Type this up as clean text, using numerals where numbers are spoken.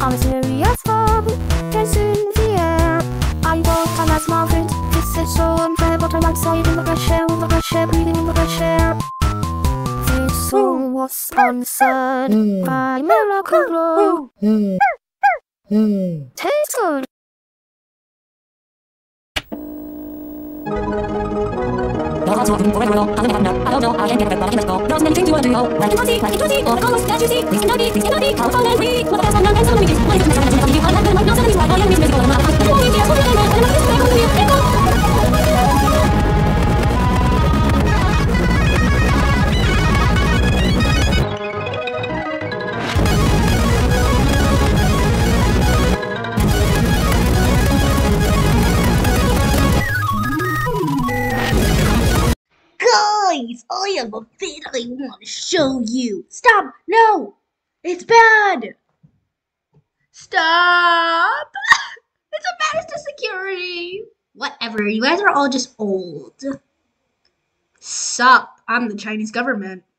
I'm as serious fog can soon the air. I won't come as Margaret. This is so unfair, but I'm outside in the fresh air, with the fresh air, breathing in the fresh air. This song was sponsored by Miracle Grow. Tastes good. I don't know, I can't get it, but I can go. There's many things you want to do. Like you can see, all the colors that you see. Please cannot be, how fun and free. What the best one, and some movies. What is the best one, and some movies. I like them, like no, some of these right. All young music, musical, and not. The movie, yes, what do they know? And I'm like, this is back on the wheel. Let go. Guys, I have a bit I want to show you. Stop! No! It's bad! Stop! It's a menace to security! Whatever, you guys are all just old. Sup, I'm the Chinese government.